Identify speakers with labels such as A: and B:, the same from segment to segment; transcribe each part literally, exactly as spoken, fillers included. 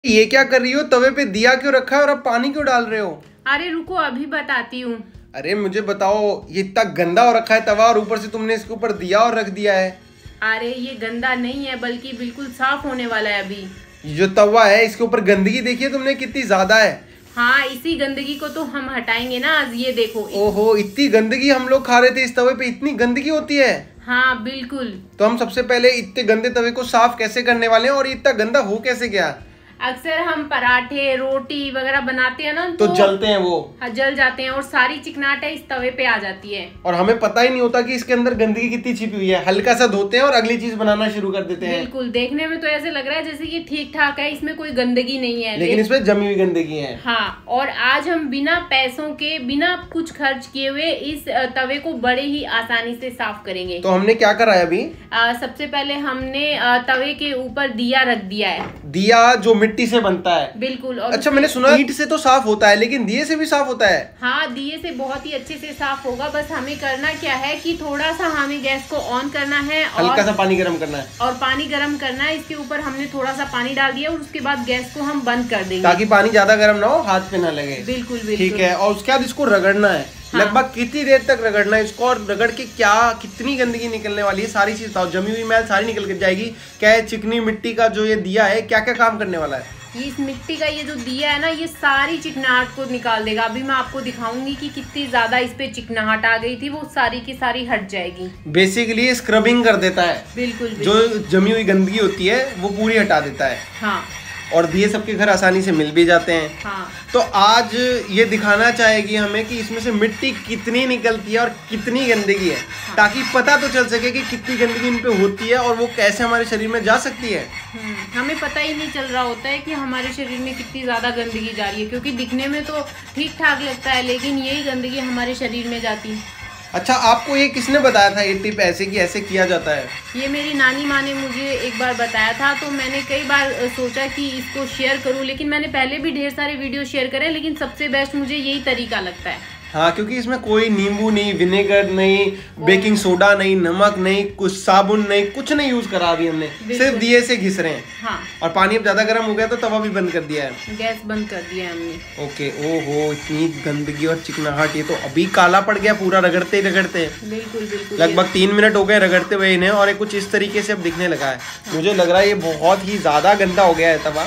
A: ये क्या कर रही हो? तवे पे दिया क्यों रखा है और अब पानी क्यों डाल रहे हो?
B: अरे रुको, अभी बताती हूँ।
A: अरे मुझे बताओ, ये इतना गंदा हो रखा है तवा और ऊपर से तुमने इसके ऊपर दिया और रख दिया है।
B: अरे ये गंदा नहीं है, बल्कि बिल्कुल साफ होने वाला है अभी।
A: ये जो तवा है इसके ऊपर गंदगी देखिए तुमने कितनी ज्यादा है।
B: हाँ, इसी गंदगी को तो हम हटाएंगे ना आज। ये देखो।
A: ओहो, इतनी गंदगी हम लोग खा रहे थे, इस तवे पे इतनी गंदगी होती है?
B: हाँ बिल्कुल।
A: तो हम सबसे पहले इतने गंदे तवे को साफ कैसे करने वाले हैं और ये इतना गंदा हो कैसे गया?
B: अक्सर हम पराठे रोटी वगैरह बनाते हैं ना,
A: तो, तो जलते हैं वो।
B: हाँ, जल जाते हैं और सारी चिकनाहट इस तवे पे आ जाती है
A: और हमें पता ही नहीं होता कि इसके अंदर गंदगी कितनी छिपी हुई है। हल्का सा धोते हैं और अगली चीज बनाना शुरू कर देते हैं।
B: बिल्कुल, देखने में तो ऐसे लग रहा है जैसे कि ठीक ठाक है, इसमें कोई गंदगी नहीं है,
A: लेकिन इसमें जमी हुई गंदगी है।
B: हाँ, और आज हम बिना पैसों के, बिना कुछ खर्च किए हुए इस तवे को बड़े ही आसानी से साफ करेंगे।
A: तो हमने क्या करा है अभी?
B: आ, सबसे पहले हमने आ, तवे के ऊपर दिया रख दिया है।
A: दिया जो मिट्टी से बनता है?
B: बिल्कुल। और
A: अच्छा, मैंने सुना ईंट से तो साफ होता है, लेकिन दिए से भी साफ होता है?
B: हाँ, दिए से बहुत ही अच्छे से साफ होगा। बस हमें करना क्या है कि थोड़ा सा हमें गैस को ऑन करना है और
A: हल्का सा पानी गर्म करना है।
B: और पानी गर्म करना है। इसके ऊपर हमने थोड़ा सा पानी डाल दिया और उसके बाद गैस को हम बंद कर देंगे,
A: ताकि पानी ज्यादा गर्म ना हो, हाथ पे ना लगे।
B: बिल्कुल बिल्कुल।
A: ठीक है। और उसके बाद इसको रगड़ना है। हाँ। लगभग कितनी देर तक रगड़ना है इसको, और रगड़ के क्या कितनी गंदगी निकलने वाली है सारी चीज बताओ। जमी हुई मैल सारी निकल के जाएगी क्या? है चिकनी मिट्टी का जो ये दिया है, क्या क्या काम करने वाला है?
B: ये इस मिट्टी का ये जो दिया है ना, ये सारी चिकनाहट को निकाल देगा। अभी मैं आपको दिखाऊंगी कि कितनी ज्यादा इस पे चिकनाहट आ गई थी, वो सारी की सारी हट जाएगी।
A: बेसिकली स्क्रबिंग कर देता है।
B: बिल्कुल, बिल्कुल।
A: जो जमी हुई गंदगी होती है वो पूरी हटा देता है।
B: हाँ।
A: और दिए सबके घर आसानी से मिल भी जाते हैं।
B: हाँ।
A: तो आज ये दिखाना चाहेगी हमें कि इसमें से मिट्टी कितनी निकलती है और कितनी गंदगी है। हाँ। ताकि पता तो चल सके कि कितनी गंदगी इन पे होती है और वो कैसे हमारे शरीर में जा सकती है।
B: हमें पता ही नहीं चल रहा होता है कि हमारे शरीर में कितनी ज्यादा गंदगी जा रही है, क्योंकि दिखने में तो ठीक ठाक लगता है, लेकिन यही गंदगी हमारे शरीर में जाती है।
A: अच्छा, आपको ये किसने बताया था ये टिप ऐसे कि ऐसे किया जाता है?
B: ये मेरी नानी माँ ने मुझे एक बार बताया था, तो मैंने कई बार सोचा कि इसको शेयर करूं, लेकिन मैंने पहले भी ढेर सारे वीडियो शेयर करे, लेकिन सबसे बेस्ट मुझे यही तरीका लगता है।
A: हाँ, क्योंकि इसमें कोई नींबू नहीं, विनेगर नहीं, बेकिंग सोडा नहीं, नमक नहीं, कुछ साबुन नहीं, कुछ नहीं यूज करा अभी हमने, सिर्फ दिए से घिस रहे हैं। हाँ। और पानी अब ज्यादा गर्म हो गया तो तवा भी बंद कर दिया है,
B: गैस बंद कर दिया है हमने।
A: ओके। ओहो, इतनी गंदगी और चिकनाहट, ये तो अभी काला पड़ गया पूरा रगड़ते ही रगड़ते।
B: बिल्कुल बिल्कुल।
A: लगभग तीन मिनट हो गए रगड़ते हुए इन्हें, और ये कुछ इस तरीके से अब दिखने लगा है। हाँ। मुझे लग रहा है ये बहुत ही ज्यादा गंदा हो गया है तवा,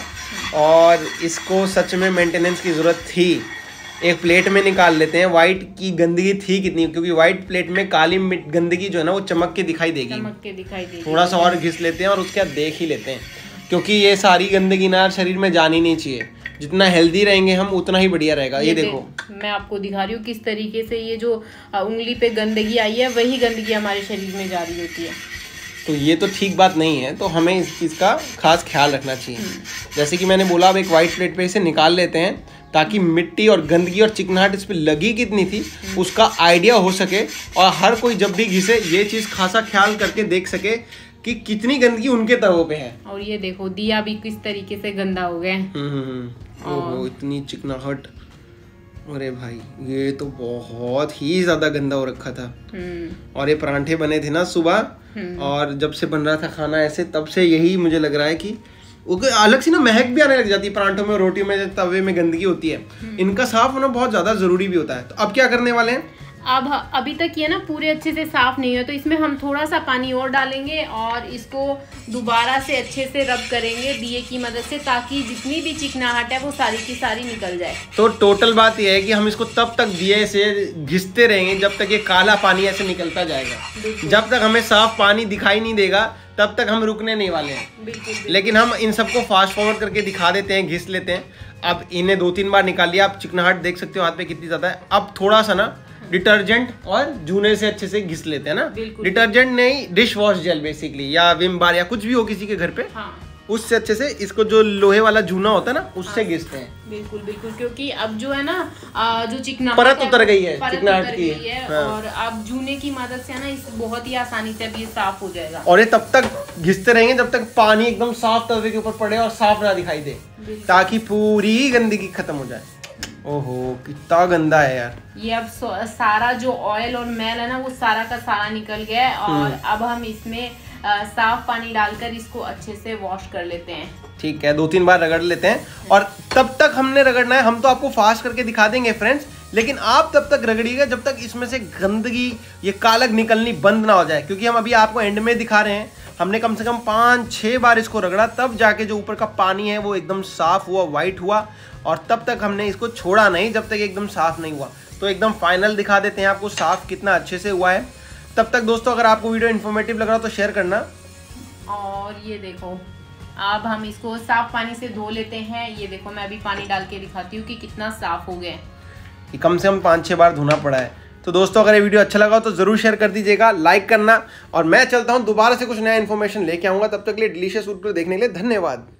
A: और इसको सच में मेंटेनेंस की जरूरत थी। एक प्लेट में निकाल लेते हैं। व्हाइट की गंदगी थी कितनी, क्योंकि व्हाइट प्लेट में काली गंदगी जो है ना वो चमक के दिखाई देगी।
B: चमक के दिखाई देगी।
A: थोड़ा सा और घिस लेते हैं और उसके बाद देख ही लेते हैं, क्योंकि ये सारी गंदगी ना शरीर में जानी नहीं चाहिए। जितना हेल्दी रहेंगे हम उतना ही बढ़िया रहेगा। ये, ये देखो,
B: मैं आपको दिखा रही हूँ किस तरीके से ये जो उंगली पे गंदगी आई है, वही गंदगी हमारे शरीर में जा रही होती है।
A: तो ये तो ठीक बात नहीं है, तो हमें इस चीज़ का खास ख्याल रखना चाहिए। जैसे कि मैंने बोला, अब एक वाइट प्लेट पे इसे निकाल लेते हैं, ताकि मिट्टी और गंदगी और चिकनाहट इस पे लगी कितनी थी उसका आइडिया हो सके, और हर कोई जब भी घिसे ये चीज़ खासा ख्याल करके देख सके कि कितनी गंदगी उनके तवों पे है। और
B: ये देखो, दिया भी किस तरीके से गंदा हो गया है।
A: ओहो, इतनी चिकनाहट, अरे भाई ये तो बहुत ही ज्यादा गंदा हो रखा था। और ये परांठे बने थे ना सुबह, और जब से बन रहा था खाना ऐसे, तब से यही मुझे लग रहा है कि अलग सी ना महक भी आने लग जाती है परांठों में, रोटी में, तवे में गंदगी होती है। इनका साफ होना बहुत ज्यादा जरूरी भी होता है। तो अब क्या करने वाले हैं?
B: अब अभी तक ये ना पूरे अच्छे से साफ नहीं है, तो इसमें हम थोड़ा सा पानी और डालेंगे और इसको दोबारा से अच्छे से रब करेंगे दिए की मदद से, ताकि जितनी भी चिकनाहट है वो सारी की सारी निकल जाए।
A: तो टोटल बात यह है कि हम इसको तब तक दिए से घिसते रहेंगे जब तक ये काला पानी ऐसे निकलता जाएगा। जब तक हमें साफ पानी दिखाई नहीं देगा तब तक हम रुकने नहीं वाले हैं। बिल्कुल, बिल्कुल। लेकिन हम इन सबको फास्ट फॉरवर्ड करके दिखा देते हैं, घिस लेते हैं। अब इन्हें दो तीन बार निकाल लिया, आप चिकनाहट देख सकते हो हाथ पे कितनी ज्यादा है। अब थोड़ा सा ना डिटर्जेंट और जूने से अच्छे से घिस लेते हैं ना। डिटर्जेंट नहीं, डिश वॉश जेल बेसिकली, या विम बार या कुछ भी हो किसी के घर पे। हाँ। उससे अच्छे से इसको, जो लोहे वाला जूना होता है ना, उससे घिसते हैं।
B: बिल्कुल बिल्कुल, क्योंकि अब जो है ना आ, जो चिकनाहट
A: परत उतर गई है, चिकनाहट की
B: है। हाँ। और अब जूने की मदद से ना इस बहुत ही आसानी से अब ये साफ हो जाएगा।
A: और ये तब तक घिसते रहेंगे जब तक पानी एकदम साफ तवे के ऊपर पड़े और साफ ना दिखाई दे, ताकि पूरी गंदगी खत्म हो जाए। ओहो, कितना गंदा है यार
B: ये। अब सारा जो ऑयल और मैल है ना वो सारा का सारा निकल गया है, और अब हम इसमें साफ पानी डालकर इसको अच्छे से वॉश कर लेते हैं।
A: ठीक है, दो तीन बार रगड़ लेते हैं और तब तक हमने रगड़ना है। हम तो आपको फास्ट करके दिखा देंगे फ्रेंड्स, लेकिन आप तब तक रगड़िएगा जब तक इसमें से गंदगी, ये कालक निकलनी बंद ना हो जाए, क्योंकि हम अभी आपको एंड में दिखा रहे हैं। हमने कम से कम पाँच छः बार इसको रगड़ा, तब जाके जो ऊपर का पानी है वो एकदम साफ हुआ, वाइट हुआ, और तब तक हमने इसको छोड़ा नहीं जब तक एकदम साफ नहीं हुआ। तो एकदम फाइनल दिखा देते हैं आपको साफ कितना अच्छे से हुआ है। तब तक दोस्तों अगर आपको वीडियो इन्फॉर्मेटिव लग रहा हो तो शेयर करना।
B: और ये देखो अब हम इसको साफ पानी से धो लेते हैं। ये देखो मैं अभी पानी डाल के दिखाती हूँ कि कितना साफ हो गया।
A: कम से कम पाँच छः बार धोना पड़ा है। तो दोस्तों अगर ये वीडियो अच्छा लगा हो तो ज़रूर शेयर कर दीजिएगा, लाइक करना, और मैं चलता हूँ दोबारा से कुछ नया इन्फॉर्मेशन लेके आऊँगा। तब तक के लिए डिलीशियस फूड को देखने के लिए धन्यवाद।